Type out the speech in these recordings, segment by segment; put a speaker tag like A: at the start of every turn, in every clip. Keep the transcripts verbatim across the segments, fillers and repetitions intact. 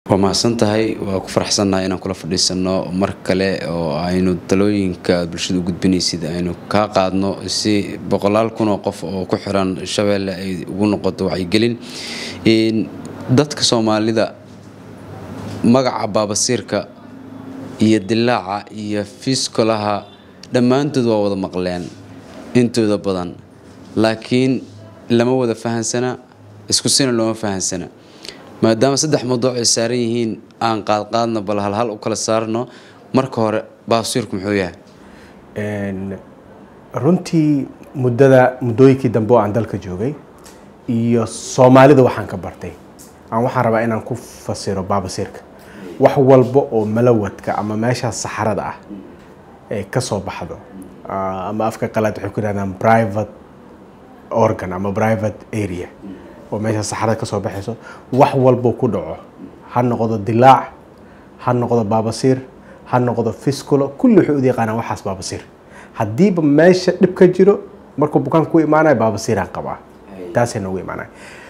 A: وما سنتهاي وكفر حسنا إن كل فرديس إنه مركلة أو عينو دلوين كبرشة وجود بني سيد عينو كقعدنا سي بقلال كنا قف أو كحران الشباب ونقط وعيقلين إن دتك سومالي ذا مقع باب السيركة يدلع يفيس كلها لما أنتوا ذو وضع مقلين أنتوا ذا بدن لكن لما وضع فهن سنة اسكسينا لما فهن سنة ما دام صدح موضوع ساريين aan qaad qaadna bal hal hal u kala saarno marka hore baasirku muxuu yahay
B: een runtii muddada muddooyinkii dambe aan dalka joogay iyo Soomaalida waxaan ka bartay aan waxaan rabaa inaan ku fasiro baabasirka wax walba oo malawadka ama meesha saxarada ah ee ka soo baxdo ama afka qalaad wuxuu ku yiraahdaan private organ ama private area oo meesha saxarada ka soo baxayso wax walba ku dhaco ha noqdo dilaac ha noqdo baabasir ha noqdo fiskulo kullu wuxuu u yaqaan waxaas baabasir hadii ba meesha dib ka jiro markuu bukaan ku imaanay baabasir aan qaba taasina uu imaanay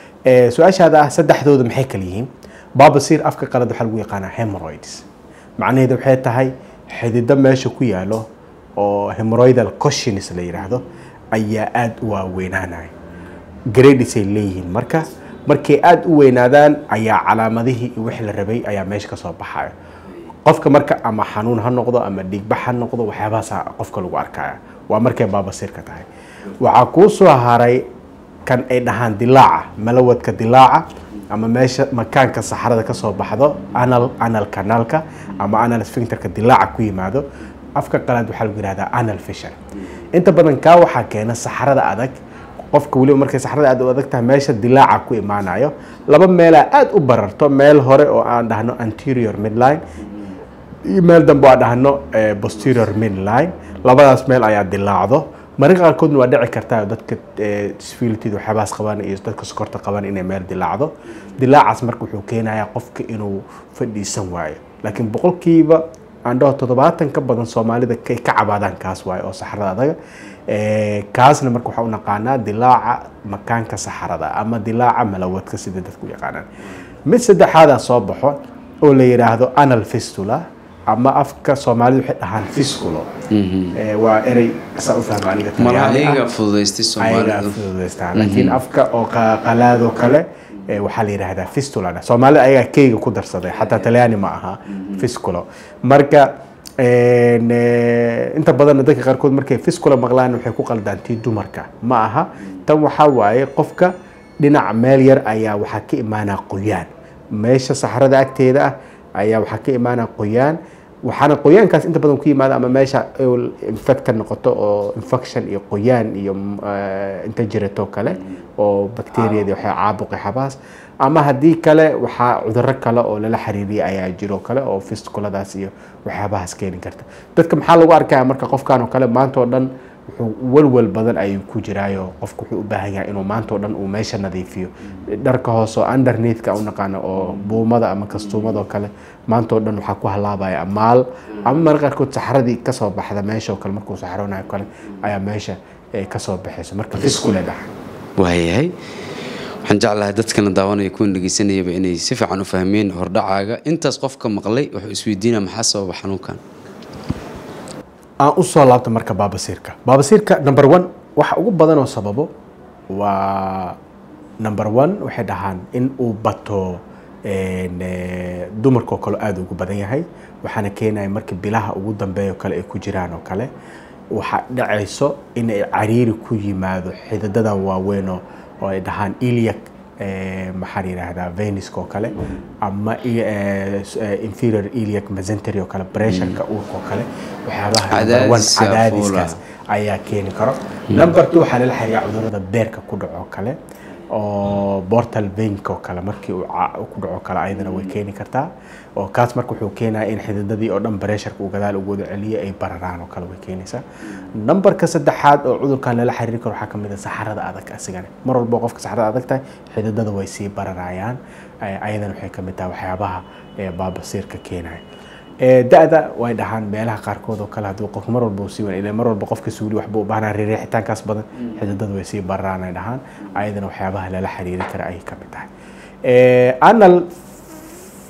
B: ee su'aashaada saddexdooda maxay kala yihiin baabasir afka qalad waxa lagu yaqaan hemorrhoids macnaheedu waxay tahay xididda meesha ku yaalo oo hemorrhoidal cushions la yiraahdo ayaa aad u waaweynanay grades ay leeyihiin marka markay aad u weynaadaan ayaa calaamadihii wix la rabay ayaa meesha ka soo baxay qofka marka ama xanuun ha noqdo ama dhiigbax ha noqdo waxyaabahaas qofka lagu arkaya waa markay baabasirka tahay waxa ku soo haray kan ay dhahaan dilaaca malawadka dilaaca ama meesha makaanka saxarada ka soo baxdo anal anal kanalka ama anal sphincterka dilaaca ku yimaado afka qalaad waxa lagu yiraahdaa anal fissure inta badan ka waxa keena saxarada adag qofka waliba markay saxarada aad u adagtahay meesha dilaaca ku imaanayo laba meel aad u bararto meel hore oo aan dhahno anterior midline iyo meel dambe oo aan dhahno posterior midline labadaas meel ayaa dilaacdo marka qaarkood waa dhici kartaa dadka disability waxabaas qabaan iyo dadka sokorta qabaan inay meel dilaacdo dilaacaas marka wuxuu keenayaa qofka inuu fadhiisan waayo laakiin boqolkiiba aan dhaho toddobaatan ka badan Soomaalida ka cabaadaan kaas waayo oo saxarada adaga ee kaasna marka waxa uu naqaanaa dilaaca makaanka saxarada ama dilaaca malawadka sida dadku yaqaanaan mid saddexaad soo baxo oo la yiraahdo anal fistula ama afka Soomaalidu waxay dhahaan fiskulo ee waa eray sa u fahmaan aniga
A: malaayga fududeystay Soomaalidu
B: fududeystaan laakiin afka oo qalaad oo kale waxa la yiraahdaa fistula Soomaalida ayaga keyga ku darsaday hatta Talyaani ma aha fiskulo marka een inta badan dadka qaarkood markay fiskulo maqlaan waxay ku qaldaantii dumarka ma aha tan waxa waaye qofka dhinac meel yar ayaa waxa ka imaanaa qoyaan meesha saxarada agteeda ah ayaa waxa ka imaanaa qoyaan waxana qoyaankaas inta badan ku yimaada ama meesha infection noqoto oo infection iyo qoyaan iyo inta jirato kale oo bakteeriyada waxa caabuq xabaas ama hadii kale waxa cudurro kale oo la xiriiriyay ayaa jiro kale oo fiskuladaas iyo waxyaabahaas keeni karta dadka maxaa lagu arkaa marka qofkan oo kale maanta oo dhan wuxuu walwal badan ay ku jiraayo qofku wuxuu u baahan yahay inuu maanta oo dhan uu meesha nadiifiyo dharka hoos oo underneath-ka u naqaan oo buumada ama kastuumada kale maanta oo dhan waxa ku halaabaya maal ama marka qaarkood saxaradii ka soo baxda meesha oo kale markuu saxaroonayo kale ayaa meesha ka soo baxayso marka fiskulada
A: waayahay waxaan jeclahay dadkana daawanaya kuwan dhageysanayaba inay si fiican u fahmeen hordhacaaga intaas qofka maqlay wuxuu isweydiinaa maxaa sababa xanuunkan
B: aan u soo laabto marka baabasirka baabasirka number one waxa ugu badan oo sababo waa number one waxay dhahaan in uu bato een dumarka kale aad ugu badan yahay waxaana keenay marka bilaha ugu dambeeyo kale ay ku jiraan oo kale waxa dhacayso in ay cariiri ku yimaado xididada waaweyn oo ay dhahaan iliac maxaa yiraahdaa venous oo kale ama inferior iliac mesentery oo kale pressure-ka uurka oo kale waxyaabaha cadaadiskaas ayaa keeni karo number two waxa la xiriyaa cudurrada beerka ku dhaco kale oo portal vein oo kale markii uu ku dhaco kale ayadana way keeni kartaa oo kaas marka wuxuu keenaa in xididadii oo dhan pressure-ka uu gadaal ugu celiyo ay bararaan oo kale way keenaysaa numberka saddexaad oo cudurkan la xiriiri karo waxa kamid ah saxarada adag asigana mar walba qofka saxarada adag tahay xididada way sii bararayaan ayadana waxay kamid tahay waxyaabaha ee baabasirka keenaya ee da'da way dhahaan meelaha qaarkood oo kale haduu qof mar walba sii ilaa mar walba qofka suuli waxba u baahnaa riixitaankaas badan xididada way sii bararaan ay dhahaan ayadana waxyaabaha la xiriiri kara ay kamid tahay ee anal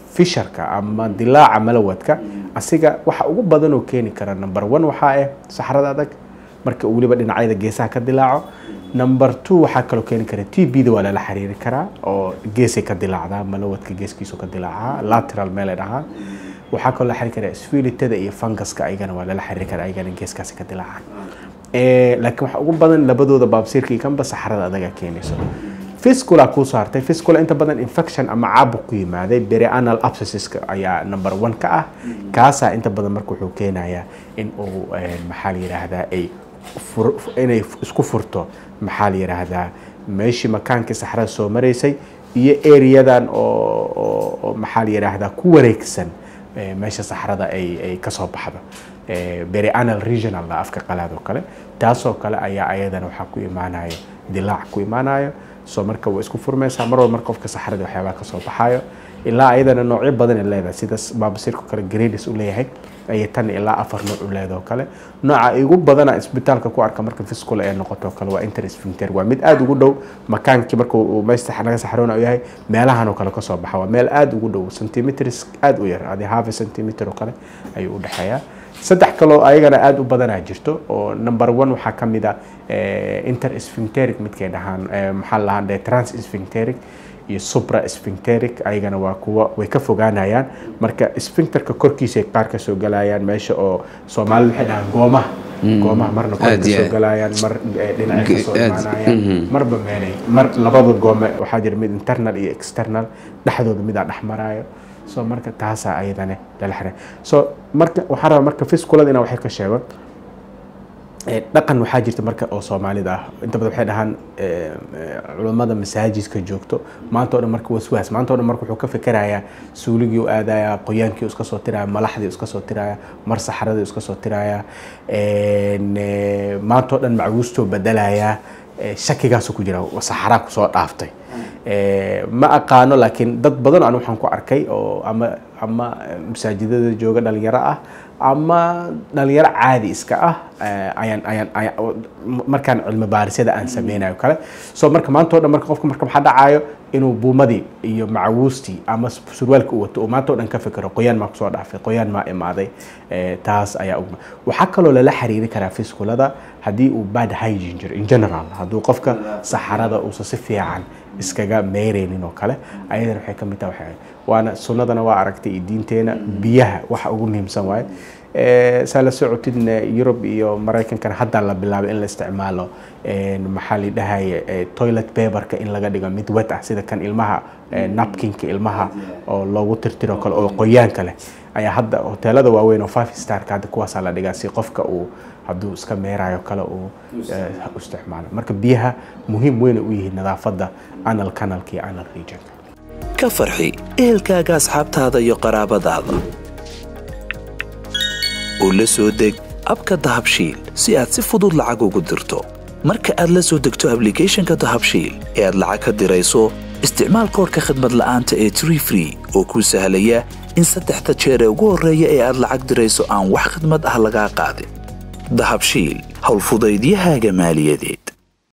B: fisharka ama dilaaca malawadka asiga waxa ugu badan oo keeni kara number one waxa ah saxarada adag marka uu waliba dhinacyada geesaha ka dilaaco number two waxa kale oo keeni kara T B da wala la xiriiri kara oo geesay ka dilaacda malawadka geeskiisu ka dilaaca lateral meel dhaha waxa kale la xiriiri kara sphilitada iyo funguska ayagana wala la xiriiri kara ayagana geeskaasi ka dilaaca ee laakiin waxa ugu badan labadooda baabsiirka iyo kanba saxarada adaga keenayso Fistula ku saartay fistula inta badan infection ama caabuq ku yimaaday perianal abscess ayaa number one ka ah kaasa inta badan marka wuxuu keenayaa in uu maxaa la yiraahdaa ay inay isku furto maxaa la yiraahdaa meeshii makaankii saxarada soo mareysay iyo areadan oo maxaa la yiraahdaa ku wareegsan meesha saxarada ay ay ka soo baxdo perianal regional la afka qalaad oo kale taasoo kale ayaa ayadana waxa ku imaanaya dilaac ku imaanaya soo marka way isku furmaysaa mar walba marka qofka saxarada waxyaabo ka soo baxayo ilaa ayadana noocyo badan ay leedahay sida baabasiirku kale grades u leeyahay ay tan ilaa afar nooc u leedahay kale nooca ugu badan isbitaalka ku arka marka fistula ay noqoto kale waa intersphincter waa mid aad ugu dhow makaankii marka uu meesha naga saxaroona u yahay meelahan oo kale ka soo baxa waa meel aad ugu dhow centimeters aad u yar adi half centimeter oo kale ayuu u dhaxeeyaa saddex kale oo ayagana aad u badan jirto oo number one waxa kamid ah intersphincteric midkay dhahaan maxaa la dhahaa transsphincteric iyo suprasphincteric ayagana waa kuwa way ka fogaanayaan marka sphincterka korkiisa qaar ka soo galayaan meesha oo Soomaalidu waxay dhahaan goomaha goomaha marna kor ka soo galayaan mar dhinaca ka soo imaanayaan marba meelay mar labada goome waxa jira mid internal iyo external dhaxdooda mid dhex maraayo soo marka taasa ayadana la xiriir soo marka waxa raba marka fiskulada ina waxay ka sheego ee dhaqan waxa jirta marka oo Soomaalida ah inta badan waxay dhahaan culimada masaajidka joogto maanta oo marka waswaas maanta oo marka wuxuu ka fikirayaa suuligii uu aadaya qoyaankii iska soo tiraya malaxdii iska soo tiraya mar saxaradii iska soo tiraya ee maanta oo dhan macguusto badalaya shakigaas ku jira saxara ku soo dhaaftay ee ma aqaano laakiin dad badan aan waxaan ku arkay oo ama ama masaajidada jooga dhalinyaro ah ama dhalinyaro caadi iska ah ayaan ayaan markaan cilmi baarisada aan sameeynayo kale soo marka maanta oo dhan marka qofka marka waxa dhacayo inuu buumadii iyo macawuusti ama surwaalka uu wato maanta oo dhan ka fikiro qoyaan ma soo dhaafay qoyaan ma imaaday taas ayaa ugu waxa kale la xiriiri kara fiskulada hadii uu bad hygiene jiro in general haduu qofka saxarada uu si fiican iskaga meereenin oo kale ayadana waxay ka mid tahay waana sunnadana waa aragtay diinteena biyaha waxa ugu muhiimsan waay ee sala socotidna Europe iyo Mareykanka hadda la bilaabay in la isticmaalo ee maxalli dhahay toilet paper-ka in laga dhigo mid wet ah sida kan ilmaha napkin-ka ilmaha oo loogu tirtiro kale oo qoyaan kale ayaa hadda hoteelada waaweyn oo five star ka hadda kuwaas la dhigaa si qofka uu haduu iska meerayo kale uu isticmaalo marka biyaha muhiim weyn u yihiin nadaafada anal canal-ka iyo anal region
C: ka farxi ehelkaaga asxaabtaada iyo qaraabadaada oo la soo deg abka dahabshiil si aad si fudud lacag ugu dirto marka aad la soo degto application-ka dahabshiil ee aad lacag ka dirayso isticmaal koodka khidmad la'aanta ee Tree Free oo kuu sahlaya in saddexda jeer ee ugu horeeya ee aad lacag dirayso aan wax khidmad ah laga qaadin dahabshiil hawl fudaydiyahaaga maaliyadeed